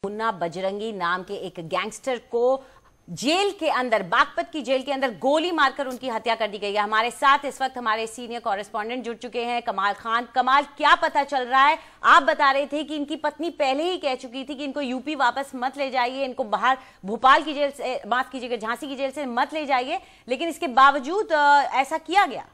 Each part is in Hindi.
मुन्ना बजरंगी नाम के एक गैंगस्टर को जेल के अंदर, बागपत की जेल के अंदर गोली मारकर उनकी हत्या कर दी गई है। हमारे साथ इस वक्त हमारे सीनियर कॉरेस्पॉन्डेंट जुड़ चुके हैं, कमाल खान। कमाल, क्या पता चल रहा है? आप बता रहे थे कि इनकी पत्नी पहले ही कह चुकी थी कि इनको यूपी वापस मत ले जाइए, इनको बाहर भोपाल की जेल से, माफ कीजिएगा, झांसी की जेल से मत ले जाइए, लेकिन इसके बावजूद ऐसा किया गया।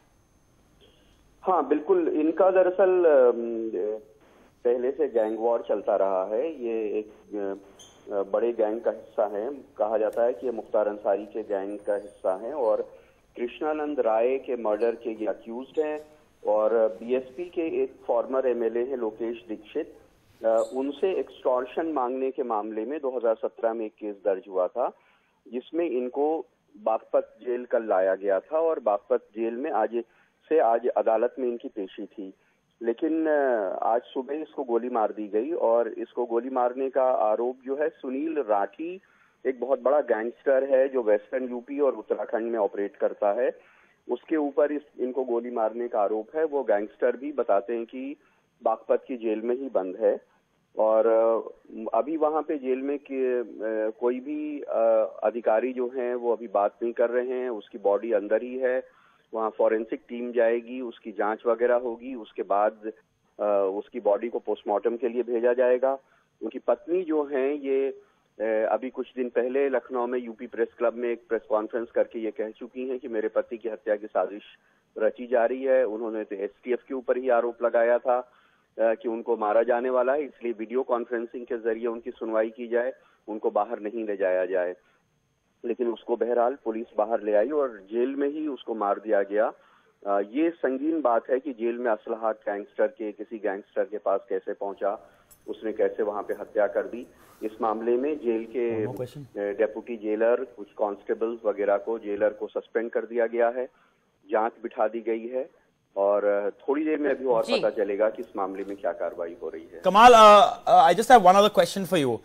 हाँ बिल्कुल, इनका दरअसल पहले से गैंग वॉर चलता रहा है। ये एक बड़े गैंग का हिस्सा है। कहा जाता है कि ये मुख्तार अंसारी के गैंग का हिस्सा है और कृष्णानंद राय के मर्डर के ये अक्यूज्ड हैं। और बीएसपी के एक फॉर्मर एमएलए हैं लोकेश दीक्षित, उनसे एक्सटॉर्शन मांगने के मामले में 2017 में एक केस दर्ज हुआ था, जिसमें इनको बागपत जेल कल लाया गया था और बागपत जेल में आज अदालत में इनकी पेशी थी। लेकिन आज सुबह इसको गोली मार दी गई और इसको गोली मारने का आरोप जो है, सुनील राठी एक बहुत बड़ा गैंगस्टर है जो वेस्टर्न यूपी और उत्तराखंड में ऑपरेट करता है, उसके ऊपर इनको गोली मारने का आरोप है। वो गैंगस्टर भी बताते हैं कि बागपत की जेल में ही बंद है और अभी वहां पे जेल में कोई भी अधिकारी जो हैं वो अभी बात नहीं कर रहे हैं। उसकी बॉडी अंदर ही है, वहाँ फॉरेंसिक टीम जाएगी, उसकी जांच वगैरह होगी, उसके बाद उसकी बॉडी को पोस्टमार्टम के लिए भेजा जाएगा। उनकी पत्नी जो हैं ये अभी कुछ दिन पहले लखनऊ में यूपी प्रेस क्लब में एक प्रेस कॉन्फ्रेंस करके ये कह चुकी हैं कि मेरे पति की हत्या की साजिश रची जा रही है। उन्होंने तो एसटीएफ के ऊपर ही आरोप लगाया था कि उनको मारा जाने वाला है, इसलिए वीडियो कॉन्फ्रेंसिंग के जरिए उनकी सुनवाई की जाए, उनको बाहर नहीं ले जाया जाए। लेकिन उसको बहरहाल पुलिस बाहर ले आई और जेल में ही उसको मार दिया गया। ये संगीन बात है कि जेल में असलहा किसी गैंगस्टर के पास कैसे पहुंचा, उसने कैसे वहां पे हत्या कर दी। इस मामले में जेल के डेप्यूटी जेलर, कुछ कांस्टेबल्स वगैरह को, जेलर को सस्पेंड कर दिया गया है, जांच बिठा दी गई है और थोड़ी देर में अभी और पता चलेगा कि इस मामले में क्या कार्रवाई हो रही है। कमाल, I just have one other question for you.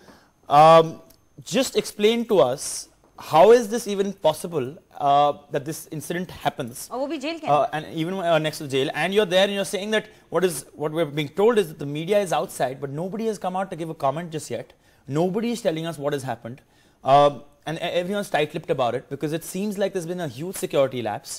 Just explain to us, how is this even possible that this incident happens? वो भी जेल के and even next to jail, and you're there and you're saying that what we're being told is that the media is outside, but nobody has come out to give a comment just yet. Nobody is telling us what has happened, and everyone's tight-lipped about it because it seems like there's been a huge security lapse.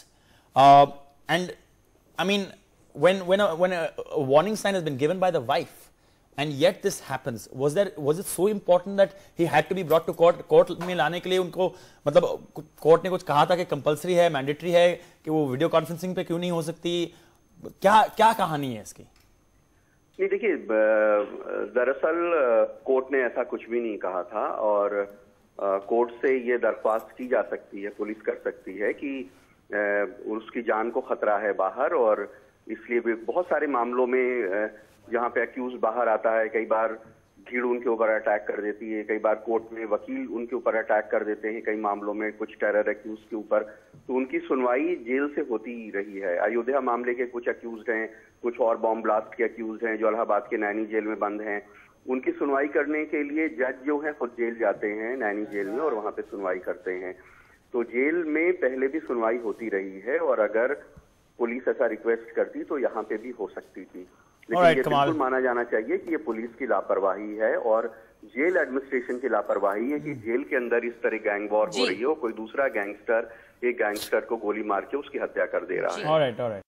And I mean, when a warning sign has been given by the wife, and yet this happens, was it so important that he had to be brought to court में लाने के लिए उनको, मतलब कोर्ट ने कुछ कहा था कि कंपलसरी है, मैंडेटरी है कि वो वीडियो कॉन्फ्रेंसिंग पे क्यों नहीं हो सकती? क्या कहानी है इसकी? नहीं देखिए, दरअसल कोर्ट ने ऐसा कुछ भी नहीं कहा था और कोर्ट से ये दरख्वास्त की जा सकती है, पुलिस कर सकती है कि उसकी जान को खतरा है बाहर, और इसलिए भी बहुत सारे मामलों में जहाँ पे अक्यूज बाहर आता है, कई बार भीड़ उनके ऊपर अटैक कर देती है, कई बार कोर्ट में वकील उनके ऊपर अटैक कर देते हैं, कई मामलों में कुछ टेरर अक्यूज के ऊपर, तो उनकी सुनवाई जेल से होती रही है। अयोध्या मामले के कुछ अक्यूज हैं, कुछ और बॉम्ब ब्लास्ट के अक्यूज हैं जो इलाहाबाद के नैनी जेल में बंद हैं। उनकी सुनवाई करने के लिए जज जो है खुद जेल जाते हैं, नैनी जेल में, और वहां पे सुनवाई करते हैं। तो जेल में पहले भी सुनवाई होती रही है और अगर पुलिस ऐसा रिक्वेस्ट करती तो यहाँ पे भी हो सकती थी। लेकिन ये बिल्कुल माना जाना चाहिए कि ये पुलिस की लापरवाही है और जेल एडमिनिस्ट्रेशन की लापरवाही है कि जेल के अंदर इस तरह गैंग वॉर हो रही है और कोई दूसरा गैंगस्टर एक गैंगस्टर को गोली मार के उसकी हत्या कर दे रहा है।